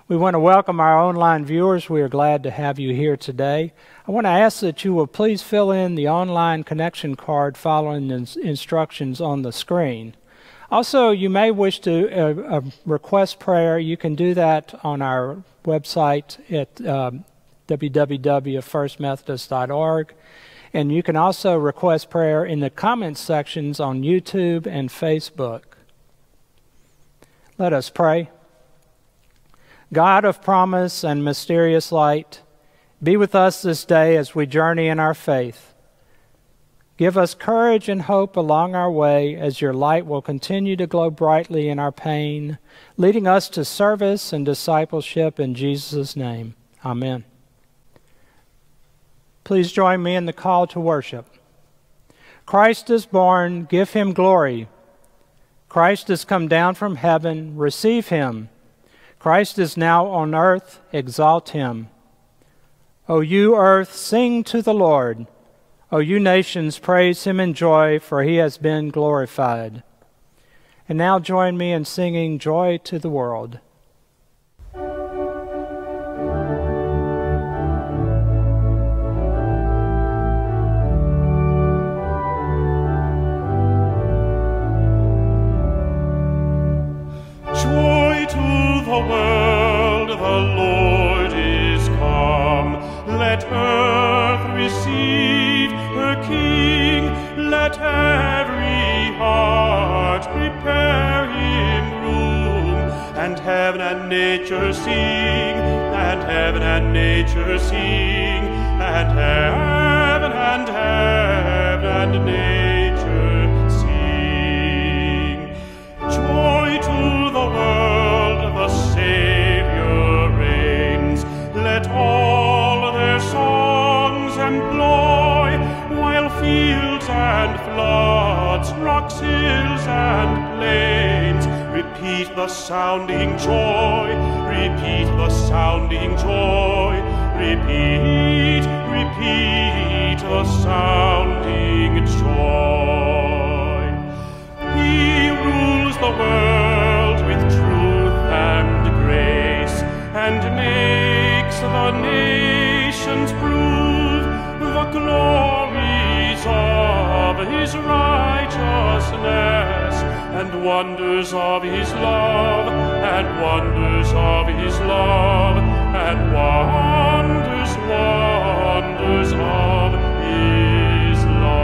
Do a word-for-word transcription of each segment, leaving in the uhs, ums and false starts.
We want to welcome our online viewers. We are glad to have you here today. I want to ask that you will please fill in the online connection card following the instructions on the screen. Also, you may wish to uh, uh, request prayer. You can do that on our website at um, w w w dot first methodist dot org. And you can also request prayer in the comments sections on YouTube and Facebook. Let us pray. God of promise and mysterious light, be with us this day as we journey in our faith. Give us courage and hope along our way as your light will continue to glow brightly in our pain, leading us to service and discipleship in Jesus' name. Amen. Please join me in the call to worship. Christ is born, give him glory. Christ has come down from heaven, receive him. Christ is now on earth, exalt him. O you earth, sing to the Lord. O you nations, praise him in joy, for he has been glorified. And now join me in singing Joy to the World. Joy to the world, the Lord is come. Let earth receive her King. Let every heart prepare him room. And heaven and nature sing, and heaven and nature sing, and heaven and heaven and nature sing. Joy to the world, the Savior reigns. Let all their songs employ, while fields and floods, rocks, hills, and plains repeat the sounding joy, repeat the sounding joy, repeat, repeat the sounding joy. He rules the world with truth and grace, and makes the nations prove the glories of his righteousness, and wonders of his love, and wonders of his love, and wonders, wonders of his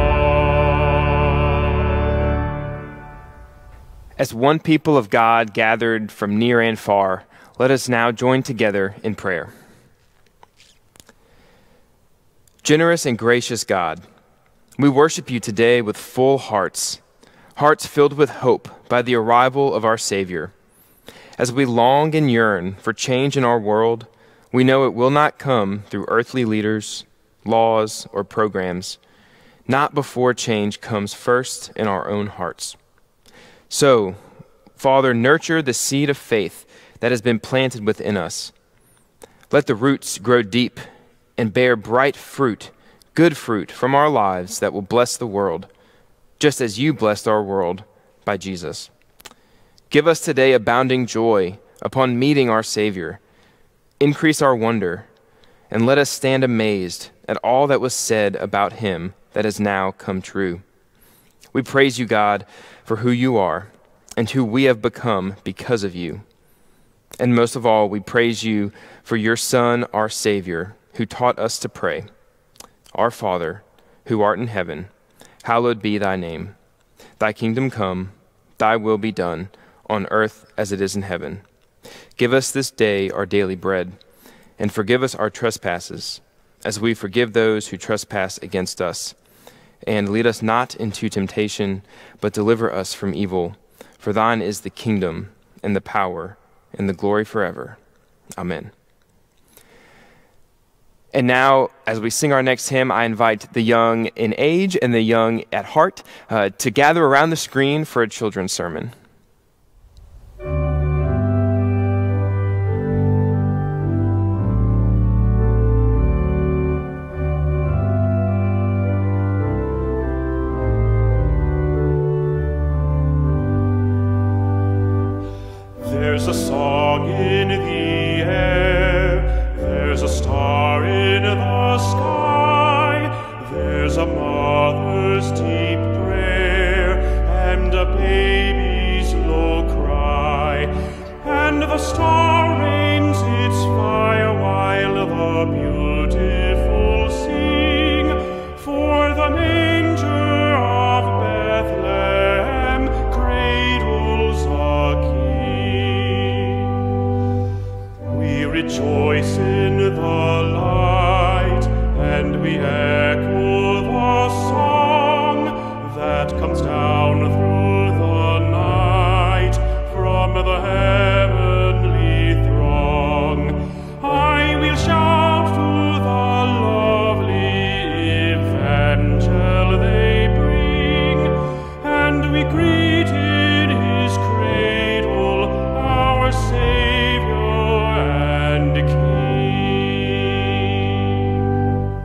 love. As one people of God gathered from near and far, let us now join together in prayer. Generous and gracious God, we worship you today with full hearts, hearts filled with hope by the arrival of our Savior. As we long and yearn for change in our world, we know it will not come through earthly leaders, laws, or programs, not before change comes first in our own hearts. So, Father, nurture the seed of faith that has been planted within us. Let the roots grow deep and bear bright fruit, good fruit from our lives that will bless the world, just as you blessed our world by Jesus. Give us today abounding joy upon meeting our Savior. Increase our wonder, and let us stand amazed at all that was said about him that has now come true. We praise you, God, for who you are and who we have become because of you. And most of all, we praise you for your Son, our Savior, who taught us to pray. Our Father, who art in heaven, hallowed be thy name. Thy kingdom come, thy will be done, on earth as it is in heaven. Give us this day our daily bread, and forgive us our trespasses, as we forgive those who trespass against us. And lead us not into temptation, but deliver us from evil. For thine is the kingdom, and the power, and the glory forever. Amen. And now, as we sing our next hymn, I invite the young in age and the young at heart uh, to gather around the screen for a children's sermon. There's a song in the air, a mother's deep prayer and a baby's low cry, and the star rains its fire while the beautiful sing, for the manger of Bethlehem cradles a king. We rejoice in the light, and we echo the song that comes down through the night from the heavenly throng. I will shout to the lovely evangel they bring, and we greet in his cradle our Savior and King.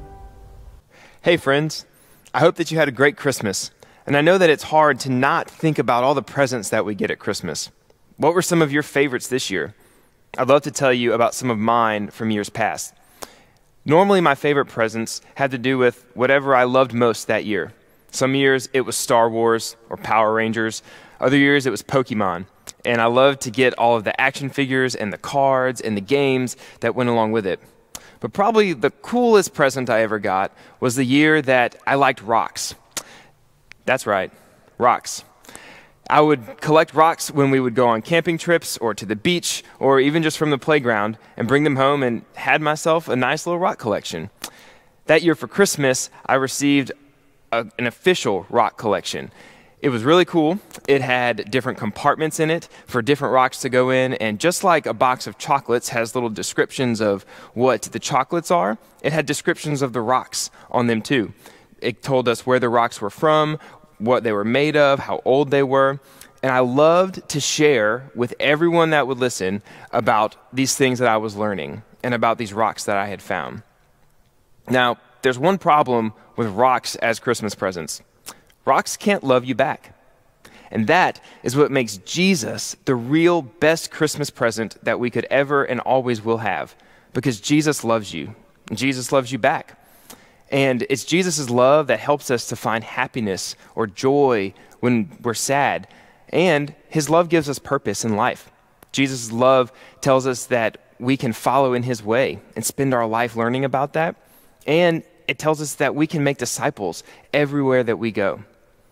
Hey friends, I hope that you had a great Christmas, and I know that it's hard to not think about all the presents that we get at Christmas. What were some of your favorites this year? I'd love to tell you about some of mine from years past. Normally my favorite presents had to do with whatever I loved most that year. Some years it was Star Wars or Power Rangers, other years it was Pokemon, and I loved to get all of the action figures and the cards and the games that went along with it. But probably the coolest present I ever got was the year that I liked rocks. That's right, rocks. I would collect rocks when we would go on camping trips or to the beach or even just from the playground and bring them home and had myself a nice little rock collection. That year for Christmas, I received a, an official rock collection. It was really cool. It had different compartments in it for different rocks to go in, and just like a box of chocolates has little descriptions of what the chocolates are, it had descriptions of the rocks on them too. It told us where the rocks were from, what they were made of, how old they were, and I loved to share with everyone that would listen about these things that I was learning and about these rocks that I had found. Now, there's one problem with rocks as Christmas presents. Rocks can't love you back. And that is what makes Jesus the real best Christmas present that we could ever and always will have, because Jesus loves you, and Jesus loves you back. And it's Jesus' love that helps us to find happiness or joy when we're sad. And his love gives us purpose in life. Jesus' love tells us that we can follow in his way and spend our life learning about that. And it tells us that we can make disciples everywhere that we go.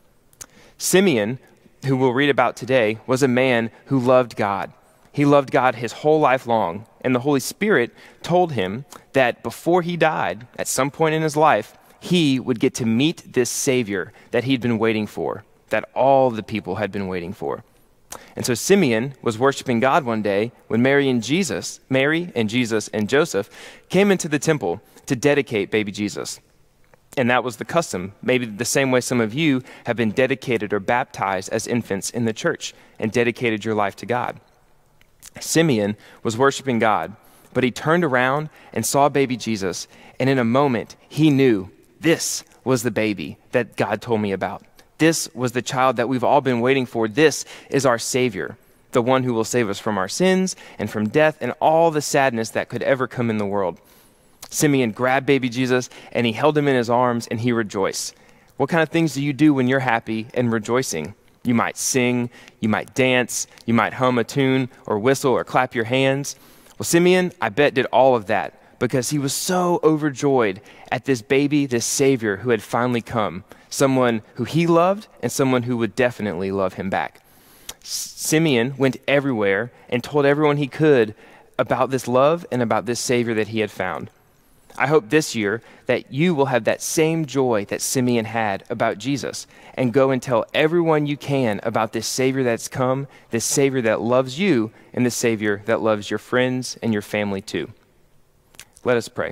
Simeon, who we'll read about today, was a man who loved God. He loved God his whole life long, and the Holy Spirit told him that before he died, at some point in his life, he would get to meet this Savior that he'd been waiting for, that all the people had been waiting for. And so Simeon was worshiping God one day when Mary and Jesus, Mary and Jesus and Joseph came into the temple to dedicate baby Jesus. And that was the custom, maybe the same way some of you have been dedicated or baptized as infants in the church and dedicated your life to God. Simeon was worshiping God, but he turned around and saw baby Jesus, and in a moment, he knew this was the baby that God told me about. This was the child that we've all been waiting for. This is our Savior, the one who will save us from our sins and from death and all the sadness that could ever come in the world. Simeon grabbed baby Jesus, and he held him in his arms, and he rejoiced. What kind of things do you do when you're happy and rejoicing? You might sing, you might dance, you might hum a tune or whistle or clap your hands. Well, Simeon, I bet, did all of that because he was so overjoyed at this baby, this Savior who had finally come, someone who he loved and someone who would definitely love him back. Simeon went everywhere and told everyone he could about this love and about this Savior that he had found. I hope this year that you will have that same joy that Simeon had about Jesus and go and tell everyone you can about this Savior that's come, this Savior that loves you, and this Savior that loves your friends and your family too. Let us pray.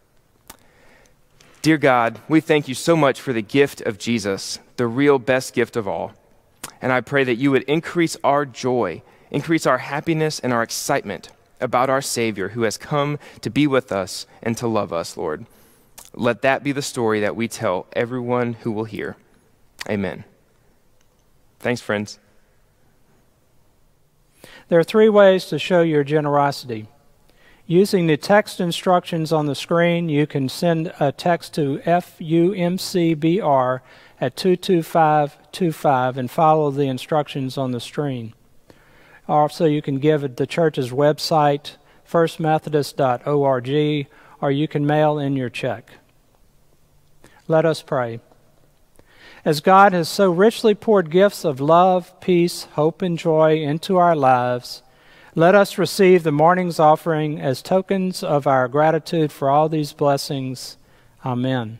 Dear God, we thank you so much for the gift of Jesus, the real best gift of all. And I pray that you would increase our joy, increase our happiness and our excitement about our Savior who has come to be with us and to love us, Lord. Let that be the story that we tell everyone who will hear. Amen. Thanks, friends. There are three ways to show your generosity. Using the text instructions on the screen, you can send a text to F U M C B R at two two five two five and follow the instructions on the screen. Also, you can give at the church's website, first methodist dot org, or you can mail in your check. Let us pray. As God has so richly poured gifts of love, peace, hope, and joy into our lives, let us receive the morning's offering as tokens of our gratitude for all these blessings. Amen.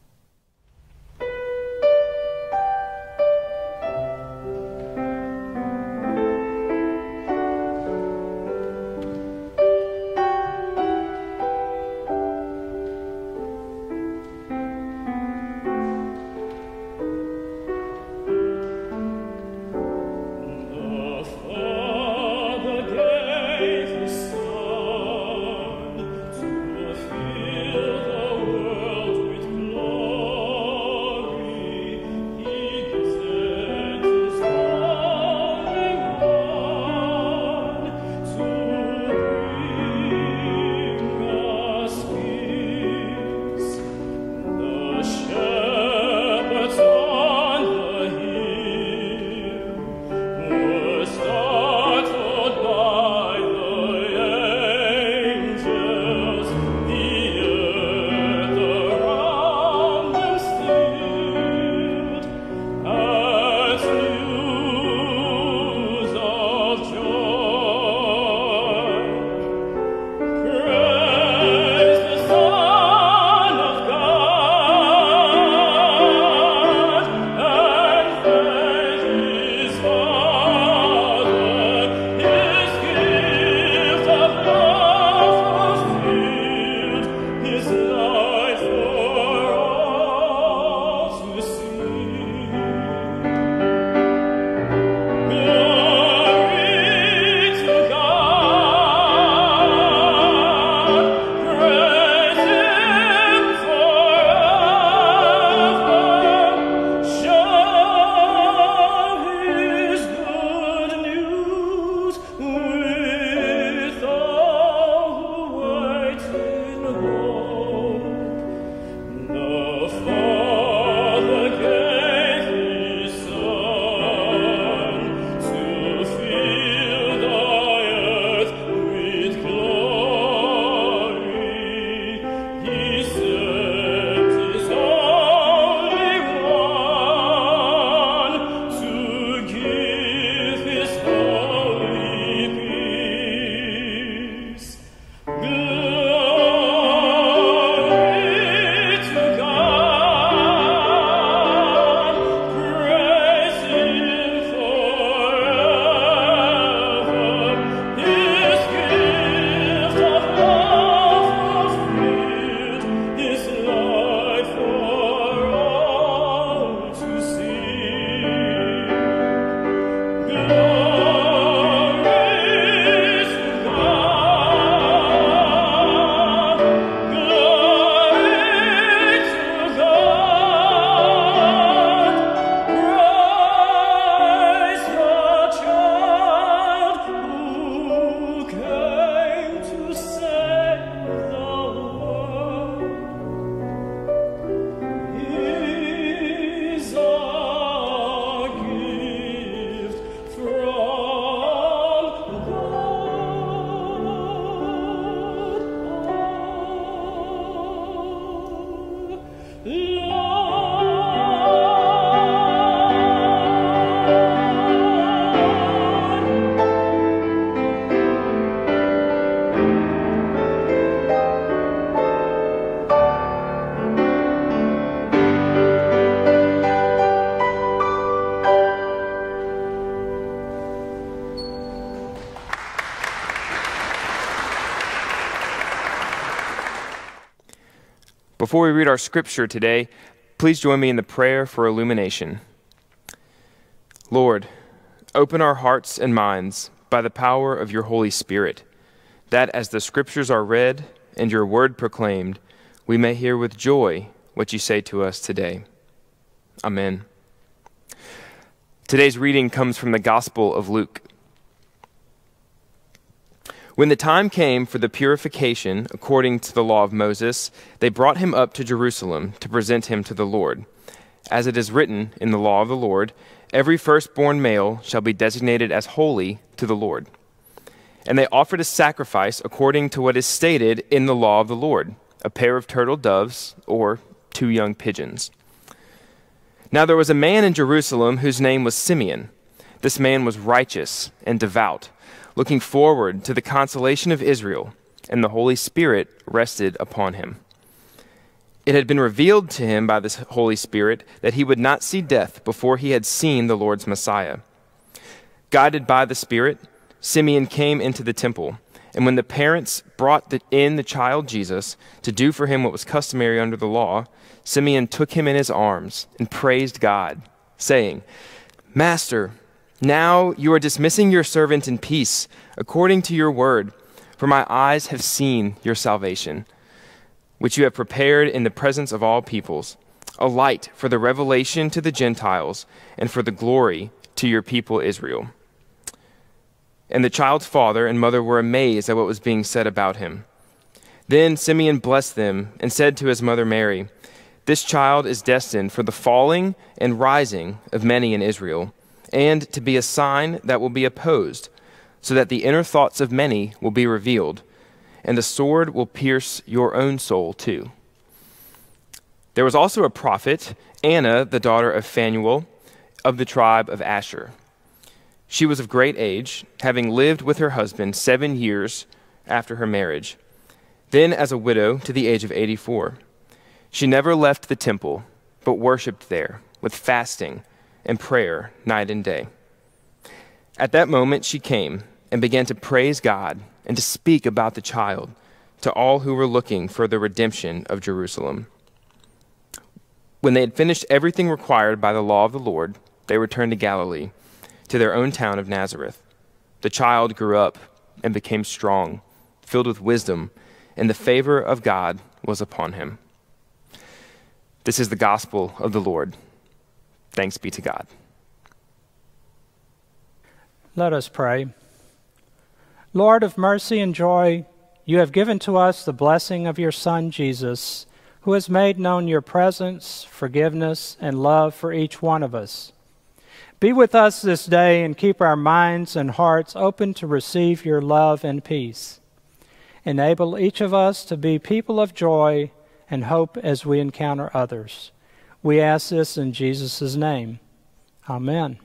Before we read our scripture today, please join me in the prayer for illumination. Lord, open our hearts and minds by the power of your Holy Spirit, that as the scriptures are read and your word proclaimed, we may hear with joy what you say to us today. Amen. Today's reading comes from the Gospel of Luke. When the time came for the purification according to the law of Moses, they brought him up to Jerusalem to present him to the Lord. As it is written in the law of the Lord, every firstborn male shall be designated as holy to the Lord. And they offered a sacrifice according to what is stated in the law of the Lord, a pair of turtle doves or two young pigeons. Now there was a man in Jerusalem whose name was Simeon. This man was righteous and devout, looking forward to the consolation of Israel, and the Holy Spirit rested upon him. It had been revealed to him by the Holy Spirit that he would not see death before he had seen the Lord's Messiah. Guided by the Spirit, Simeon came into the temple, and when the parents brought the, in the child Jesus to do for him what was customary under the law, Simeon took him in his arms and praised God, saying, "Master, now you are dismissing your servant in peace, according to your word, for my eyes have seen your salvation, which you have prepared in the presence of all peoples, a light for the revelation to the Gentiles and for the glory to your people Israel." And the child's father and mother were amazed at what was being said about him. Then Simeon blessed them and said to his mother Mary, "This child is destined for the falling and rising of many in Israel, and to be a sign that will be opposed, so that the inner thoughts of many will be revealed, and the sword will pierce your own soul too." There was also a prophet, Anna, the daughter of Phanuel, of the tribe of Asher. She was of great age, having lived with her husband seven years after her marriage, then as a widow to the age of eighty-four. She never left the temple, but worshipped there with fasting and prayer night and day. At that moment she came and began to praise God and to speak about the child to all who were looking for the redemption of Jerusalem. When they had finished everything required by the law of the Lord, they returned to Galilee, to their own town of Nazareth. The child grew up and became strong, filled with wisdom, and the favor of God was upon him. This is the gospel of the Lord. Thanks be to God. Let us pray. Lord of mercy and joy, you have given to us the blessing of your Son, Jesus, who has made known your presence, forgiveness, and love for each one of us. Be with us this day and keep our minds and hearts open to receive your love and peace. Enable each of us to be people of joy and hope as we encounter others. We ask this in Jesus' name. Amen.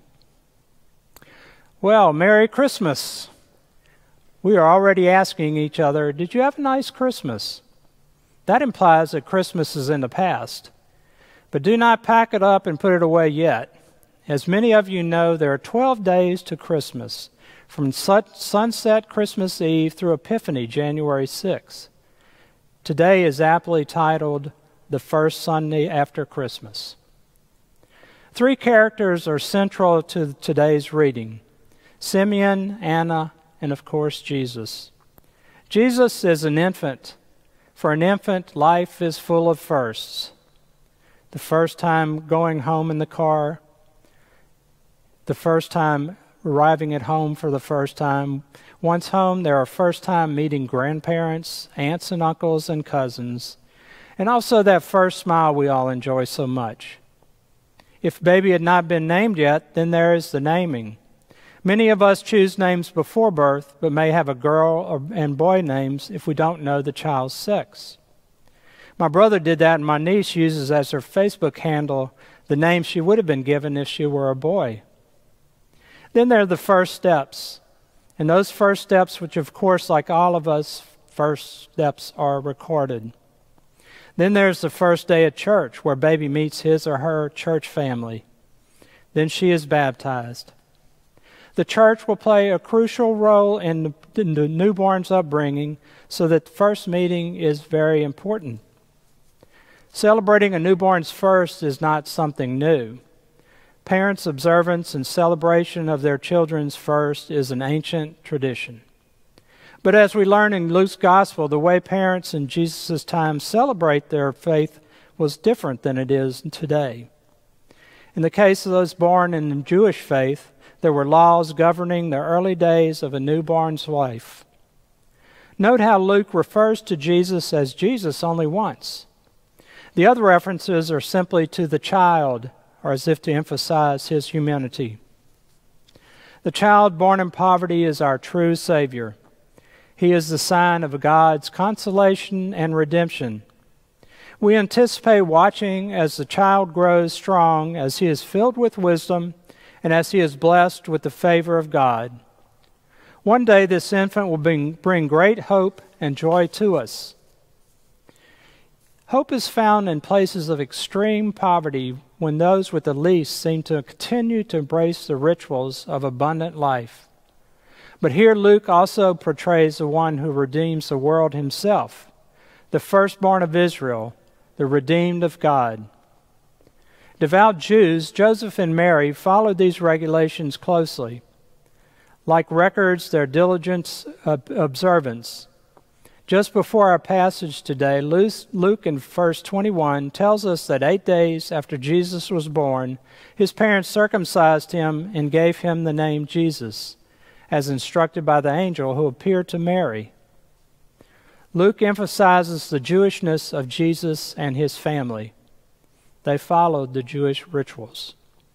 Well, Merry Christmas. We are already asking each other, did you have a nice Christmas? That implies that Christmas is in the past. But do not pack it up and put it away yet. As many of you know, there are twelve days to Christmas, from sunset Christmas Eve through Epiphany, January sixth. Today is aptly titled, The First Sunday After Christmas. Three characters are central to today's reading: Simeon, Anna, and of course Jesus. Jesus is an infant. For an infant, life is full of firsts. The first time going home in the car, the first time arriving at home for the first time. Once home, there are first time meeting grandparents, aunts and uncles and cousins, and also that first smile we all enjoy so much. If baby had not been named yet, then there is the naming. Many of us choose names before birth, but may have a girl or, and boy names if we don't know the child's sex. My brother did that, and my niece uses as her Facebook handle the name she would have been given if she were a boy. Then there are the first steps. And those first steps, which of course, like all of us, first steps are recorded. Then there's the first day at church, where baby meets his or her church family. Then she is baptized. The church will play a crucial role in the newborn's upbringing, so that the first meeting is very important. Celebrating a newborn's first is not something new. Parents' observance and celebration of their children's first is an ancient tradition. But as we learn in Luke's gospel, the way parents in Jesus' time celebrate their faith was different than it is today. In the case of those born in the Jewish faith, there were laws governing the early days of a newborn's life. Note how Luke refers to Jesus as Jesus only once. The other references are simply to the child, or as if to emphasize his humanity. The child born in poverty is our true Savior. He is the sign of God's consolation and redemption. We anticipate watching as the child grows strong, as he is filled with wisdom, and as he is blessed with the favor of God. One day this infant will bring, bring great hope and joy to us. Hope is found in places of extreme poverty when those with the least seem to continue to embrace the rituals of abundant life. But here Luke also portrays the one who redeems the world himself, the firstborn of Israel, the redeemed of God. Devout Jews, Joseph and Mary, followed these regulations closely. Like records, their diligent observance. Just before our passage today, Luke in verse twenty-one tells us that eight days after Jesus was born, his parents circumcised him and gave him the name Jesus, as instructed by the angel who appeared to Mary. Luke emphasizes the Jewishness of Jesus and his family. They followed the Jewish rituals.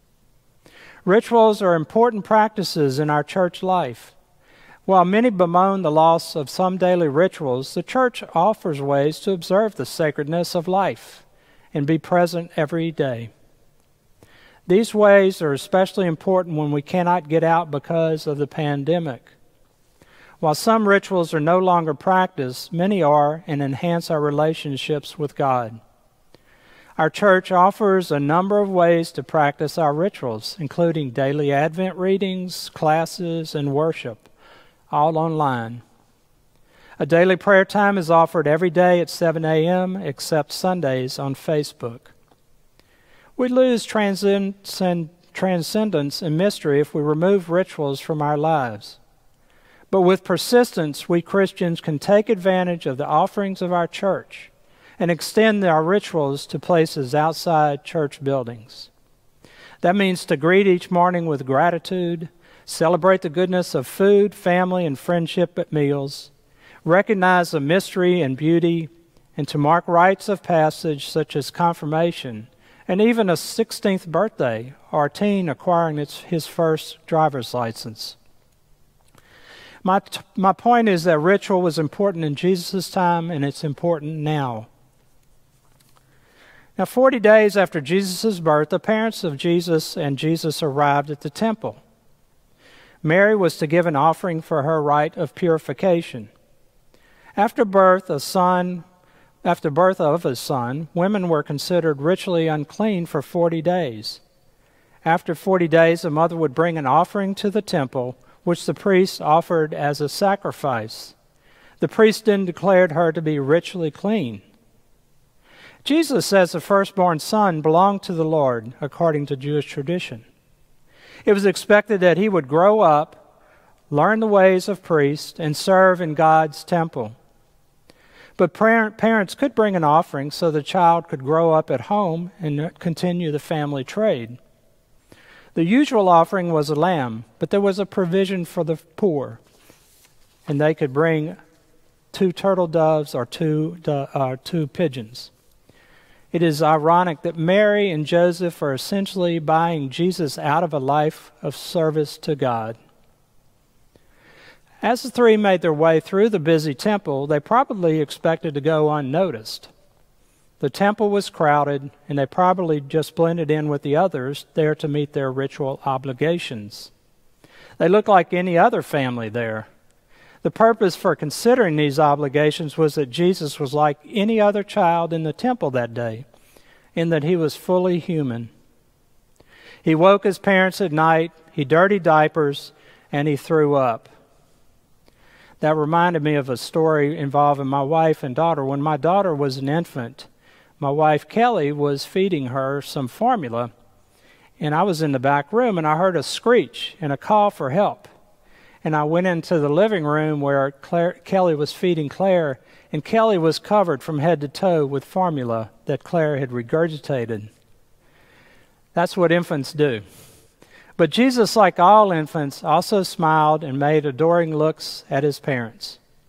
Rituals are important practices in our church life. While many bemoan the loss of some daily rituals, the church offers ways to observe the sacredness of life and be present every day. These ways are especially important when we cannot get out because of the pandemic. While some rituals are no longer practiced, many are and enhance our relationships with God. Our church offers a number of ways to practice our rituals, including daily Advent readings, classes, and worship, all online. A daily prayer time is offered every day at seven a.m., except Sundays on Facebook. We lose transcend- transcendence and mystery if we remove rituals from our lives. But with persistence, we Christians can take advantage of the offerings of our church and extend our rituals to places outside church buildings. That means to greet each morning with gratitude, celebrate the goodness of food, family, and friendship at meals, recognize the mystery and beauty, and to mark rites of passage such as confirmation, and even a sixteenth birthday, or a teen acquiring its, his first driver's license. My, t- my point is that ritual was important in Jesus' time, and it's important now. Now, forty days after Jesus' birth, the parents of Jesus and Jesus arrived at the temple. Mary was to give an offering for her rite of purification. After birth, a son, after birth of a son, women were considered ritually unclean for forty days. After forty days, a mother would bring an offering to the temple, which the priest offered as a sacrifice. The priest then declared her to be ritually clean. Jesus, as the firstborn son, belonged to the Lord, according to Jewish tradition. It was expected that he would grow up, learn the ways of priests, and serve in God's temple. But parents could bring an offering so the child could grow up at home and continue the family trade. The usual offering was a lamb, but there was a provision for the poor, and they could bring two turtle doves or two, uh, two pigeons. It is ironic that Mary and Joseph are essentially buying Jesus out of a life of service to God. As the three made their way through the busy temple, they probably expected to go unnoticed. The temple was crowded, and they probably just blended in with the others there to meet their ritual obligations. They looked like any other family there. The purpose for considering these obligations was that Jesus was like any other child in the temple that day, in that he was fully human. He woke his parents at night, he dirtied diapers, and he threw up. That reminded me of a story involving my wife and daughter. When my daughter was an infant, my wife Kelly was feeding her some formula, and I was in the back room, and I heard a screech and a call for help. And I went into the living room where Claire, Kelly was feeding Claire, and Kelly was covered from head to toe with formula that Claire had regurgitated. That's what infants do. But Jesus, like all infants, also smiled and made adoring looks at his parents.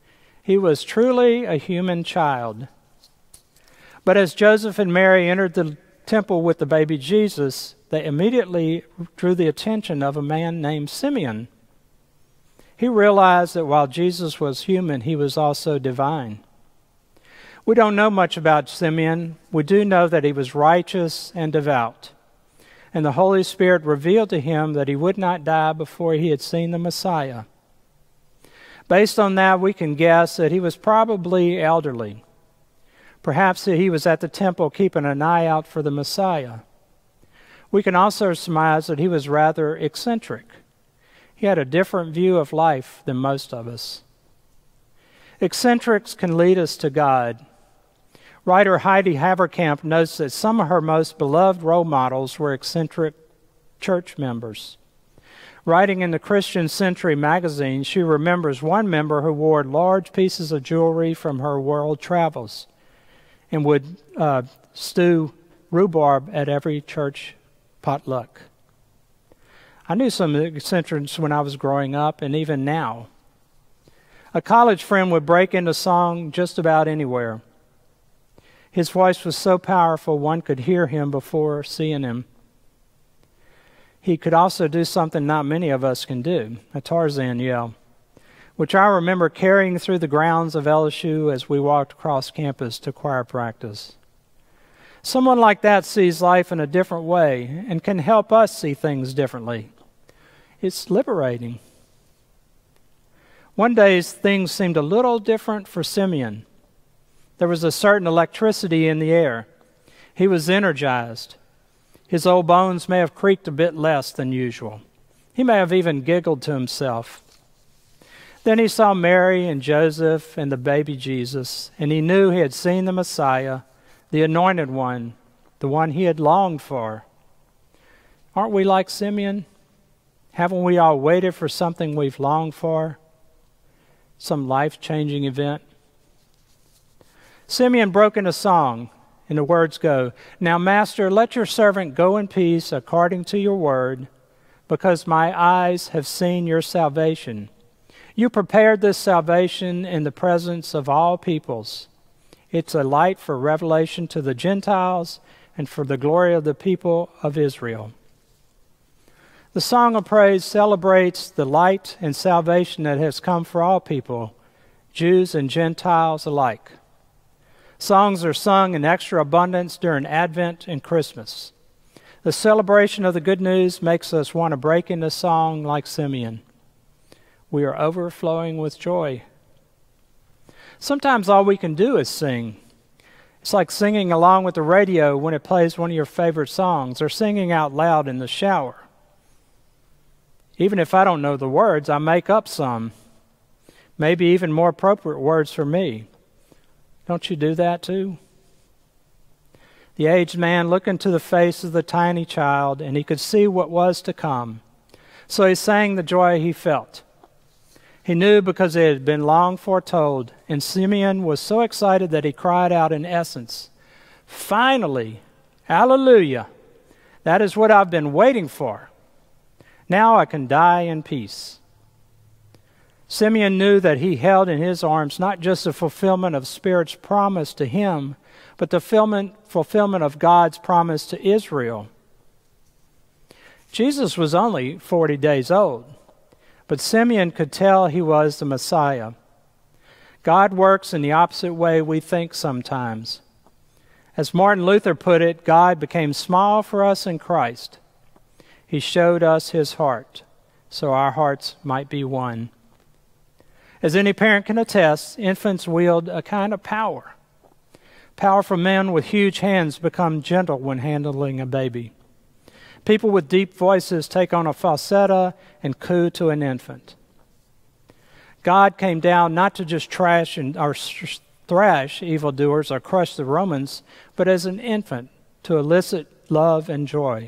He was truly a human child. But as Joseph and Mary entered the temple with the baby Jesus, they immediately drew the attention of a man named Simeon. He realized that while Jesus was human, he was also divine. We don't know much about Simeon. We do know that he was righteous and devout. And the Holy Spirit revealed to him that he would not die before he had seen the Messiah. Based on that, we can guess that he was probably elderly. Perhaps that he was at the temple keeping an eye out for the Messiah. We can also surmise that he was rather eccentric. He had a different view of life than most of us. Eccentrics can lead us to God. Writer Heidi Haverkamp notes that some of her most beloved role models were eccentric church members. Writing in the Christian Century magazine, she remembers one member who wore large pieces of jewelry from her world travels and would uh, stew rhubarb at every church potluck. I knew some eccentrics when I was growing up, and even now. A college friend would break into song just about anywhere. His voice was so powerful one could hear him before seeing him. He could also do something not many of us can do, a Tarzan yell, which I remember carrying through the grounds of L S U as we walked across campus to choir practice. Someone like that sees life in a different way and can help us see things differently. It's liberating. One day things seemed a little different for Simeon. There was a certain electricity in the air. He was energized. His old bones may have creaked a bit less than usual. He may have even giggled to himself. Then he saw Mary and Joseph and the baby Jesus, and he knew he had seen the Messiah, the anointed one, the one he had longed for. Aren't we like Simeon? Haven't we all waited for something we've longed for? Some life-changing event? Simeon broke into song, and the words go, "Now, Master, let your servant go in peace according to your word, because my eyes have seen your salvation. You prepared this salvation in the presence of all peoples. It's a light for revelation to the Gentiles and for the glory of the people of Israel." The song of praise celebrates the light and salvation that has come for all people, Jews and Gentiles alike. Songs are sung in extra abundance during Advent and Christmas. The celebration of the good news makes us want to break into song like Simeon. We are overflowing with joy. Sometimes all we can do is sing. It's like singing along with the radio when it plays one of your favorite songs, or singing out loud in the shower. Even if I don't know the words, I make up some, maybe even more appropriate words for me. Don't you do that too? The aged man looked into the face of the tiny child, and he could see what was to come. So he sang the joy he felt. He knew because it had been long foretold, and Simeon was so excited that he cried out in essence, "Finally, Alleluia! That is what I've been waiting for. Now I can die in peace." Simeon knew that he held in his arms not just the fulfillment of Spirit's promise to him, but the fulfillment, fulfillment of God's promise to Israel. Jesus was only forty days old, but Simeon could tell he was the Messiah. God works in the opposite way we think sometimes. As Martin Luther put it, God became small for us in Christ. He showed us his heart, so our hearts might be one. As any parent can attest, infants wield a kind of power. Powerful men with huge hands become gentle when handling a baby. People with deep voices take on a falsetto and coo to an infant. God came down not to just trash and or thrash evildoers or crush the Romans, but as an infant to elicit love and joy.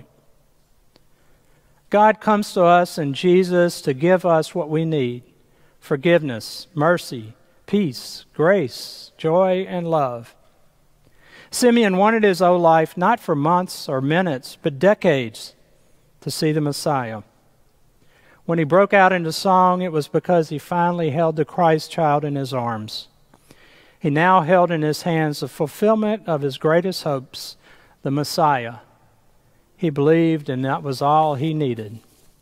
God comes to us in Jesus to give us what we need: forgiveness, mercy, peace, grace, joy, and love. Simeon wanted his own life not for months or minutes, but decades to see the Messiah. When he broke out into song, it was because he finally held the Christ child in his arms. He now held in his hands the fulfillment of his greatest hopes, the Messiah. He believed, and that was all he needed.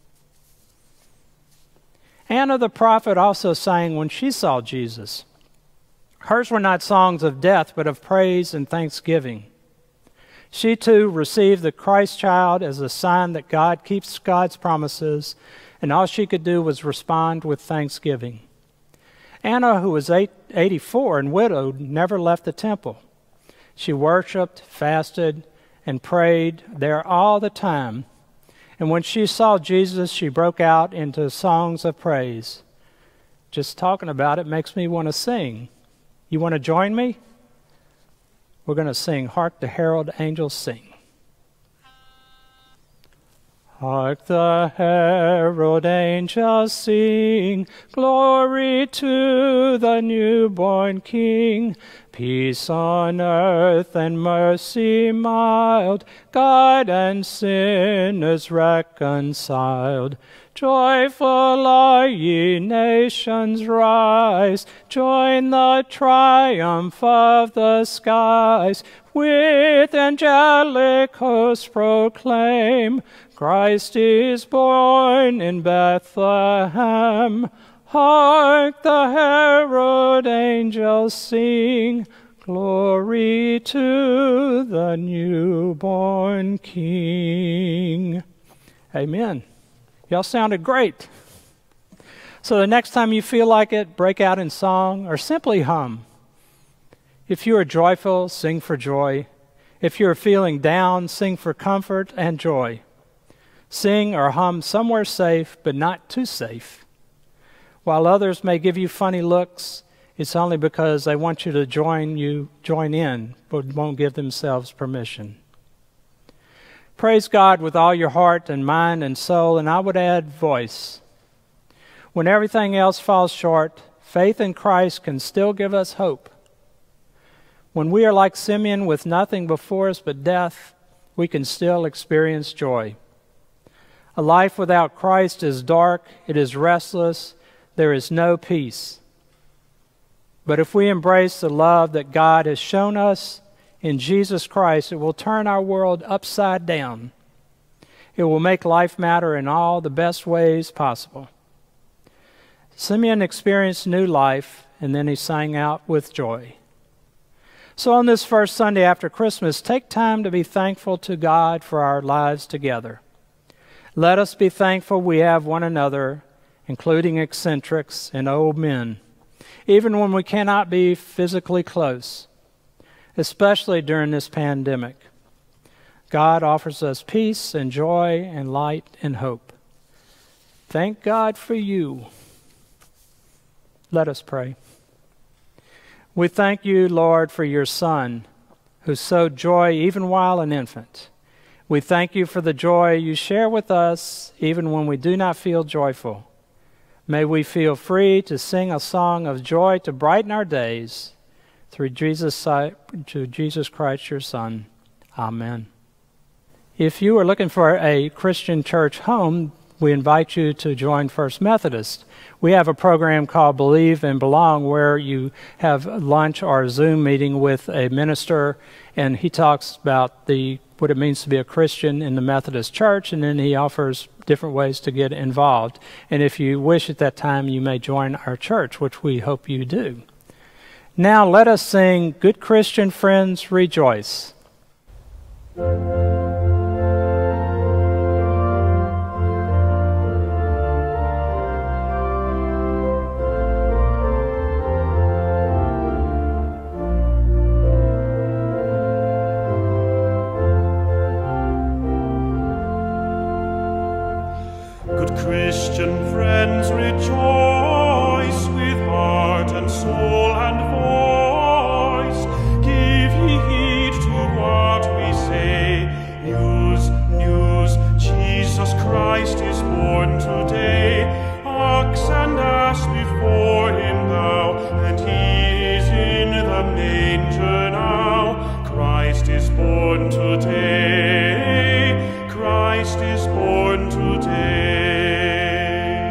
Anna the prophet also sang when she saw Jesus. Hers were not songs of death, but of praise and thanksgiving. She too received the Christ child as a sign that God keeps God's promises, and all she could do was respond with thanksgiving. Anna, who was eight, eighty-four and widowed, never left the temple. She worshiped, fasted, and prayed there all the time. And when she saw Jesus, she broke out into songs of praise. Just talking about it makes me want to sing. You want to join me? We're going to sing, Hark the Herald Angels Sing. Hark the herald angels sing, glory to the newborn King. Peace on earth and mercy mild, God and sinners reconciled. Joyful are ye nations, rise, join the triumph of the skies. With angelic hosts proclaim, Christ is born in Bethlehem. Hark the herald angels sing, glory to the newborn King. Amen. Y'all sounded great. So the next time you feel like it, break out in song or simply hum. If you are joyful, sing for joy. If you are feeling down, sing for comfort and joy. Sing or hum somewhere safe, but not too safe. While others may give you funny looks, it's only because they want you to join you, join in, but won't give themselves permission. Praise God with all your heart and mind and soul, and I would add voice. When everything else falls short, faith in Christ can still give us hope. When we are like Simeon with nothing before us but death, we can still experience joy. A life without Christ is dark, it is restless, there is no peace. But if we embrace the love that God has shown us in Jesus Christ, it will turn our world upside down. It will make life matter in all the best ways possible. Simeon experienced new life, and then he sang out with joy. So on this first Sunday after Christmas, take time to be thankful to God for our lives together. Let us be thankful we have one another, including eccentrics and old men, even when we cannot be physically close, especially during this pandemic. God offers us peace and joy and light and hope. Thank God for you. Let us pray. We thank you, Lord, for your Son, who sowed joy even while an infant. We thank you for the joy you share with us even when we do not feel joyful. May we feel free to sing a song of joy to brighten our days. Through Jesus, to Jesus Christ, your Son. Amen. If you are looking for a Christian church home, we invite you to join First Methodist. We have a program called Believe and Belong where you have lunch or a Zoom meeting with a minister, and he talks about the what it means to be a Christian in the Methodist Church, and then he offers different ways to get involved. And if you wish at that time, you may join our church, which we hope you do. Now let us sing, Good Christian Friends, Rejoice. Christian friends, rejoice with heart and soul and voice. Give ye heed to what we say. News, news, Jesus Christ is born today. Ox and ass before him bow, and he is in the manger now. Christ is born today. Christ is born today.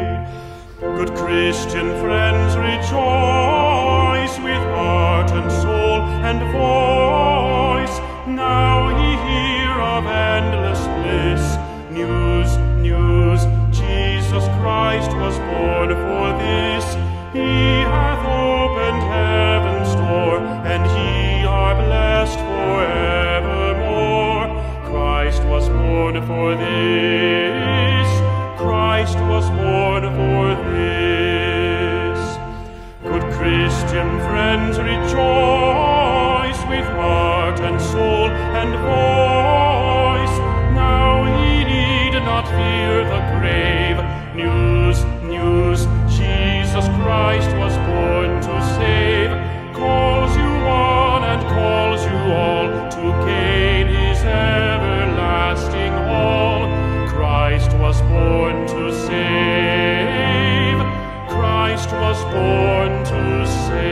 Christian friends, rejoice with heart and soul and voice. Now ye hear of endless bliss. News, news, Jesus Christ was born for this. He hath opened heaven's door, and ye are blessed forevermore. Christ was born for this. Christ was born for this. Good Christian friends, rejoice with heart and soul and voice. Now ye need not fear the grave. News, news, Jesus Christ was born to save. Calls you one and calls you all to gain his everlasting all. Christ was born to save. Christ was born to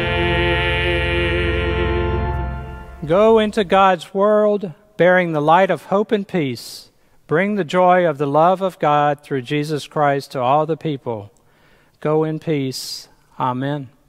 save. Go into God's world, bearing the light of hope and peace. Bring the joy of the love of God through Jesus Christ to all the people. Go in peace. Amen.